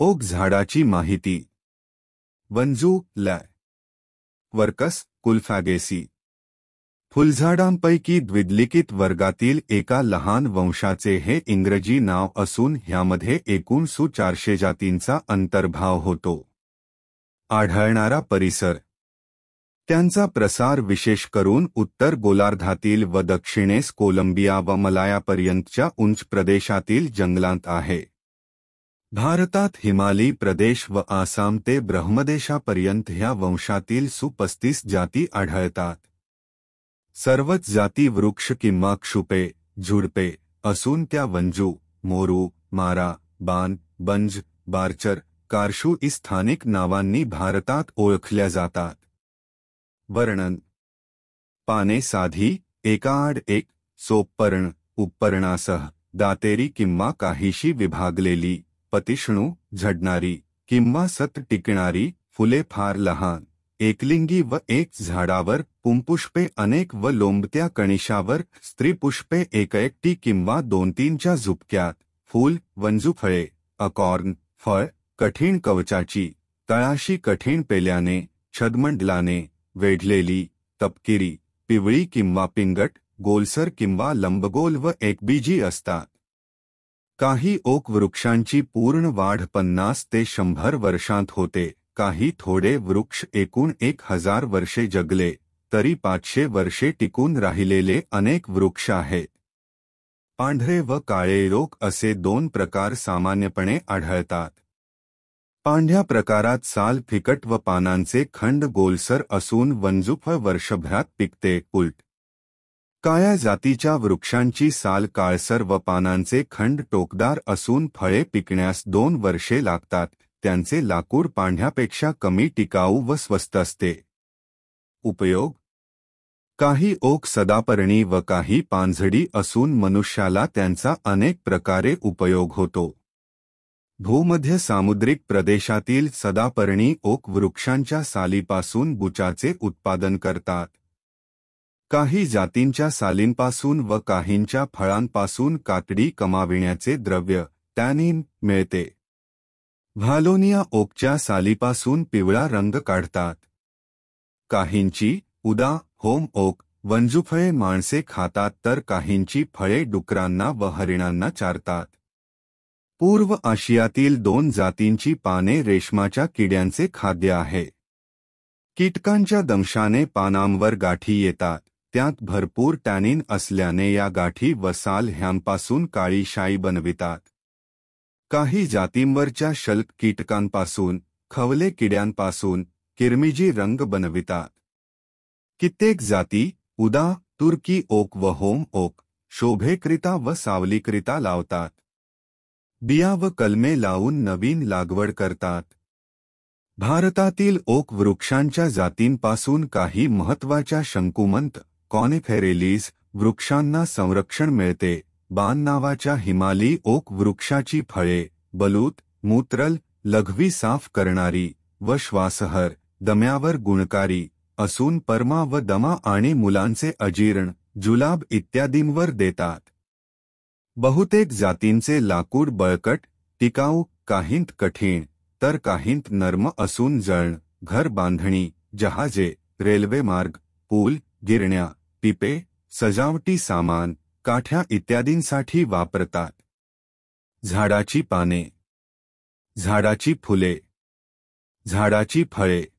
Okay झाडाची माहिती. वंजू लॅ वर्कस कुल्फॅगेसी. फुलझाडांपैकी द्विदलिखित वर्गातील एका लहान वंशाचे हे इंग्रजी नाव असून ह्यामध्ये एकूण 400 जातींचा अंतर्भाव होतो. आढळणारा परिसर. त्यांचा प्रसार विशेष करून उत्तर गोलार्धातील व दक्षिणेस कोलंबिया व मलायापर्यंतच्या उंच प्रदेशातील जंगलांत आहे. भारतात हिमालय प्रदेश व आसाम ते ब्रह्मदेशापर्यंत ह्या वंशातील 35 जाती आढळतात. सर्वच जाती वृक्ष किंवा क्षुपे, झुडपे असून त्या वंजू, मोरू, मारा, बान, बंज, बार्चर, कारशू इ स्थानिक नावांनी भारतात ओळखल्या जातात. वर्णन. पाने साधी, एकाआड एक, सोपपर्ण, उपपर्णासह, दातेरी किंवा काहीशी विभागलेली, पतिष्णू, झडणारी किंवा सत टिकणारी, फुले फार लहान, एकलिंगी व एक झाडावर, पुंपुष्पे अनेक व लोंबत्या कणिशावर, स्त्रीपुष्पे एकएकटी किंवा 2-3च्या झुपक्यात, फूल, वंजूफळे, अकॉर्न, फळ, कठीण कवचाची, तळाशी कठीण पेल्याने, छदमंडलाने, वेढलेली, तपकिरी, पिवळी किंवा पिंगट, गोलसर किंवा लंबगोल व एकबीजी असतात. काही ओक वृक्षांची पूर्ण वाढ 50 ते 100 वर्षांत होते. काही थोडे वृक्ष एकूण 1000 वर्षे जगले, तरी 500 वर्षे टिकून राहिलेले अनेक वृक्ष आहेत. पांढरे व काळे ओक असे 2 प्रकार सामान्यपणे आढळतात. पांढऱ्या प्रकारात साल फिकट व पानांचे खंड गोलसर असून वंजूफळ वर्षभरात पिकते. उलट काळ्या जातीच्या वृक्षांची साल काळसर व पानांचे खंड टोकदार असून फळे पिकण्यास 2 वर्षे लागतात. त्यांचे लाकूड पांढऱ्यापेक्षा कमी टिकाऊ व स्वस्त असते. उपयोग. काही ओक सदापर्णी व काही पानझडी असून मनुष्याला त्यांचा अनेक प्रकारे उपयोग होतो. भूमध्य सामुद्रिक प्रदेशातील सदापर्णी ओक वृक्षांच्या सालीपासून बुचाचे उत्पादन करतात. काही जातींच्या सालींपासून व काहींच्या फळांपासून कातडी कमाविण्याचे द्रव्य, टॅनिन, मिळते. व्हालोनिया ओकच्या सालीपासून पिवळा रंग काढतात. काहींची, उदा, होम ओक, वंजूफळे माणसे खातात तर काहींची फळे डुकरांना व हरिणांना चारतात. पूर्व आशियातील 2 जातींची पाने रेशमाच्या किड्यांचे खाद्य आहे. कीटकांच्या दंशाने पानांवर गाठी येतात. त्यात भरपूर टॅनिन असल्याने या गाठी व साल ह्यांपासून काळी शाई बनवितात. काही जातींवरच्या शल्क कीटकांपासून, खवले किड्यांपासून, किरमिजी रंग बनवितात. कित्येक जाती, उदा, तुर्की ओक व होम ओक, शोभेकरिता व सावलीकरिता लावतात. बिया व कलमे लावून नवीन लागवड करतात. भारतातील ओक वृक्षांच्या जातींपासून काही महत्त्वाच्या शंकुमंत, कॉनिफेरेलीज, वृक्षांना संरक्षण मिळते. बान नावाच्या हिमालयी ओक वृक्षाची फळे, बलूत, मूत्रल, लघवी साफ करणारी व श्वासहर, दम्यावर गुणकारी असून परमा व दमा आणि मुलांचे अजीर्ण, जुलाब इत्यादींवर देतात. बहुतेक जातींचे लाकूड बळकट, टिकाऊ, काहींत कठीण, तर काहींत नर्म असून जळण, घर बांधणी, जहाजे, रेल्वेमार्ग, पूल, गिरण्या, पिपे, सजावटी सामान, काठ्या इत्यादींसाठी वापरतात. झाडाची पाने, झाडाची फुले, झाडाची फळे.